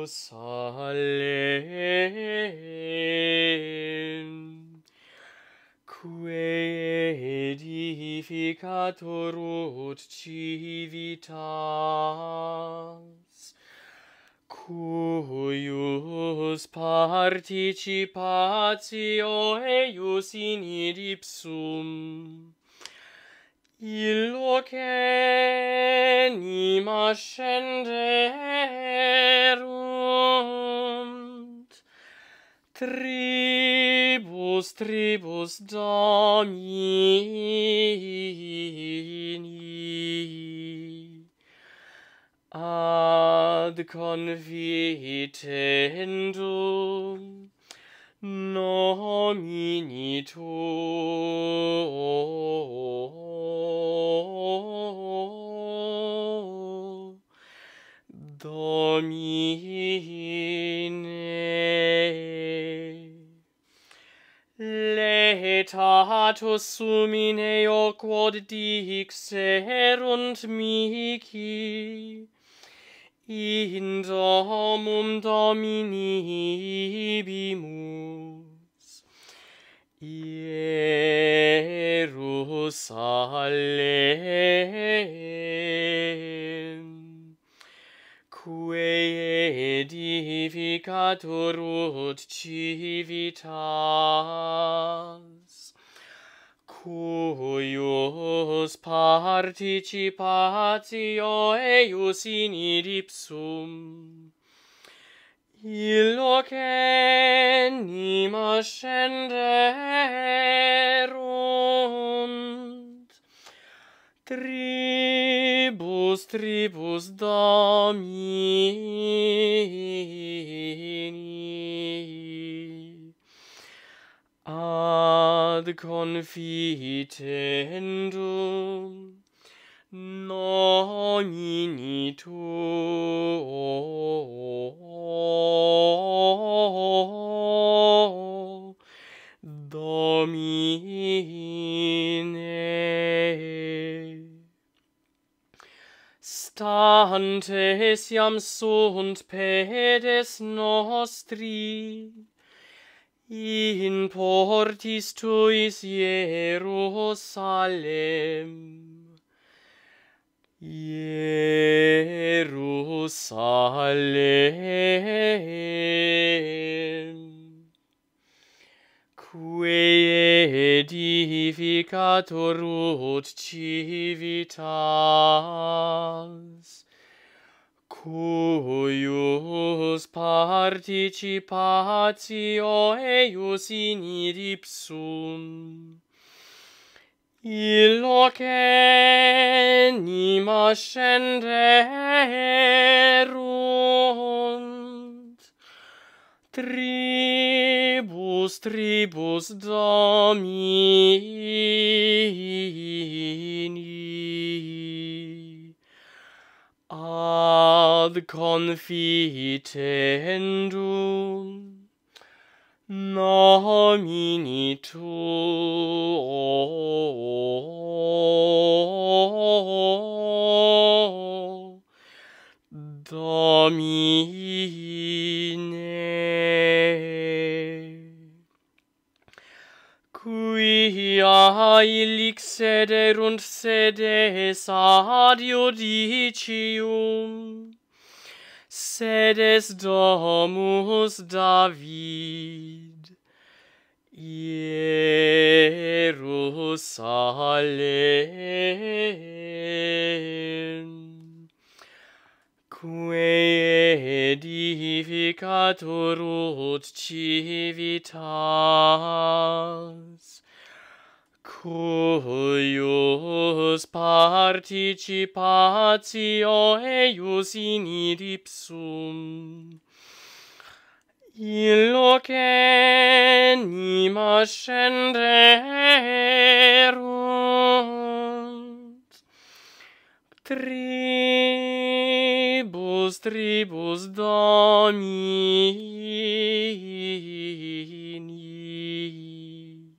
Jerusalem, quae edificator ut civitas, cuius participatio eius in ipsum, illo canem ascenderunt, tribus Domini, ad confitendum nomini tuo, Domine. Laetatus sumineo quod dixerunt mihi, in domum Dominibimus, Jerusalem, quae edificator ut civitas, cuius participatio eius in ipsum, illo canem ascenderunt, tribus Domini, ad confitendum nomini tuo, Domine. Stantes iam sunt pedes nostri in portis tuis Jerusalem, quae edificator ut civitas, cuius participatio eius in ipsum, illo canem ascenderunt, tribus Domini, ad confitendum nomini tuo, Domine. Quia illic sederunt sedes ad judicium, sedes domus David, Jerusalem, quae edificator ut civitas, cuius participatio eius in ipsum, illo canem ascenderunt, tribus Domini,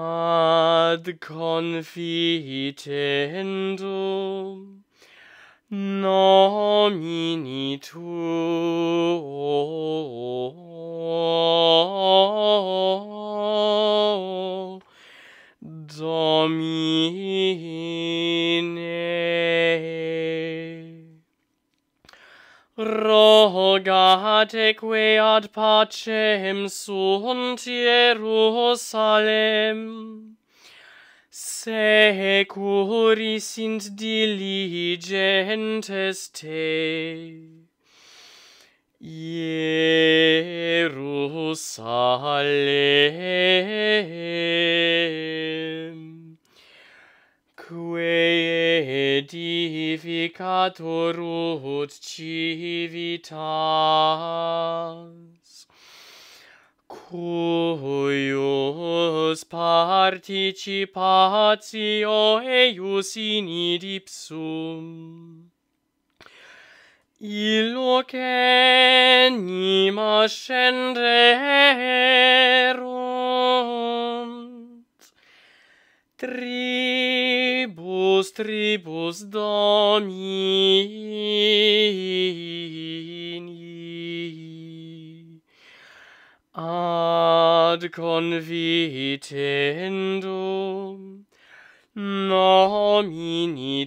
ad confitendum nomini tuo, Domine. Rogateque ad pacem sunt Jerusalem, securi sint diligentes te. Jerusalem, quae edificator ut civitas, cuius participatio eius in ipsum, illoc anima scenderunt, tribus Domini, ad convitendum nomini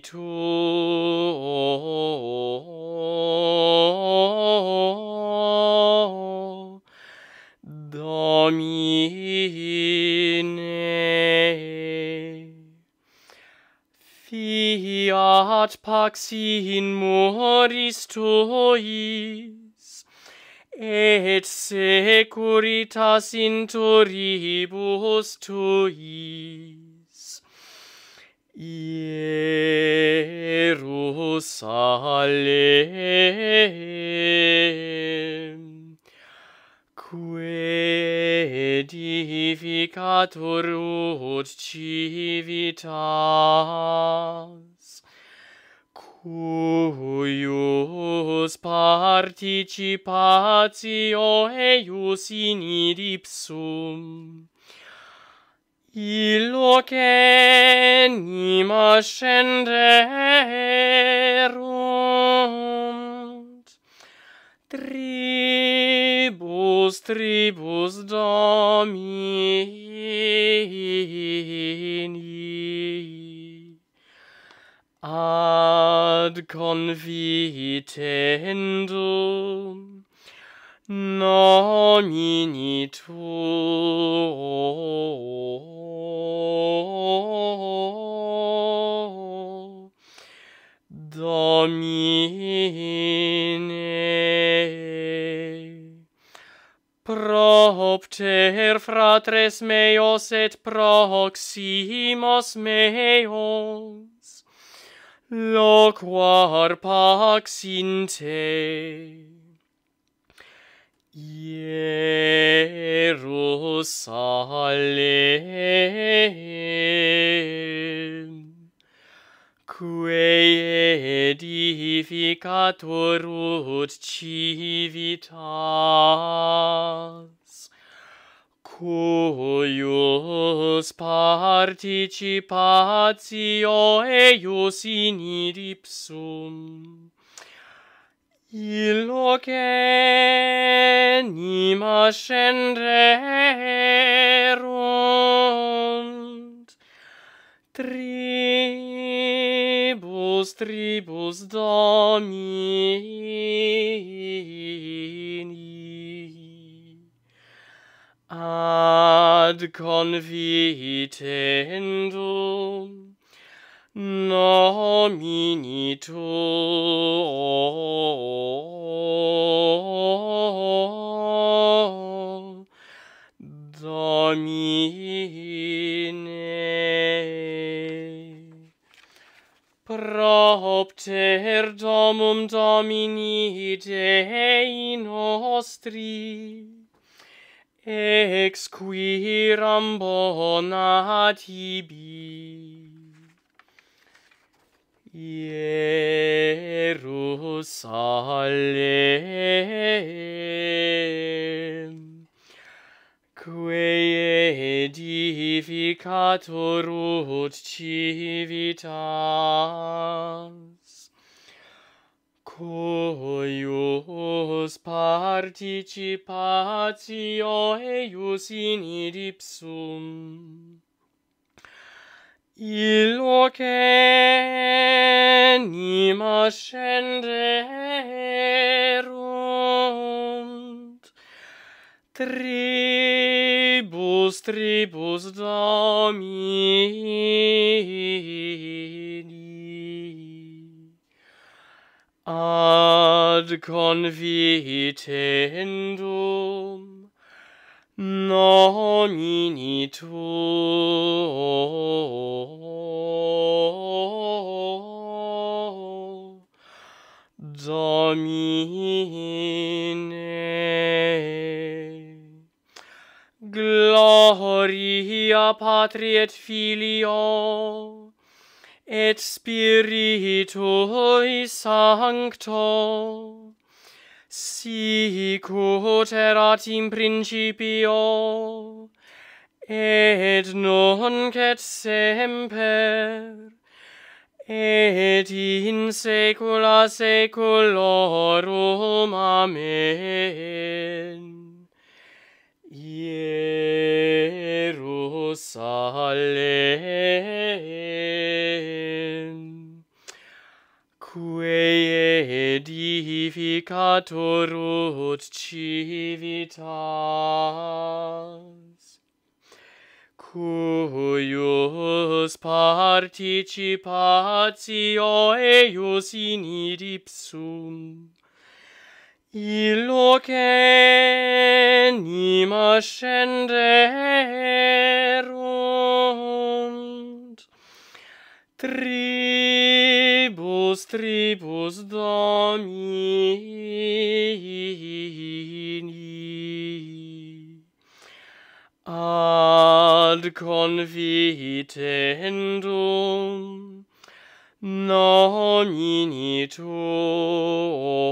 tuo, Domine. Fiat pax in muris tuis, et securitas in turibus tuis. Jerusalem, quae edificator ut civitas, cuius participatio eius in ipsum, illoc anima scenderunt, tribus Domini, ad convitendum nomini tuo, Domine. Propter fratres meos et proximos meos, loquar pax in te. Jerusalem, quae edificator ut civitas, cuius participatio eius in ipsum, illoc anima scenderunt, tribus Domini, ad convitendum nomini tuo, Domine. Propter domum Domini Dei nostri, exquiram bona tibi. Jerusalem, quae edificator ut civitas, Cuius participatio eius in ipsum, illoc anima scenderunt, tribus Domini, ad convitendum nomini tuo, Domine. Gloria Patri et Filio et Spiritui Sancto, sic ut erat in principio, et nunc et semper, et in saecula saeculorum. Amen. Ierusalem, quae edificatur ut civitas, cuius participatio eius in ipsum, illoc anima scenderunt, tribus Domini, ad convitendum nomini tuo.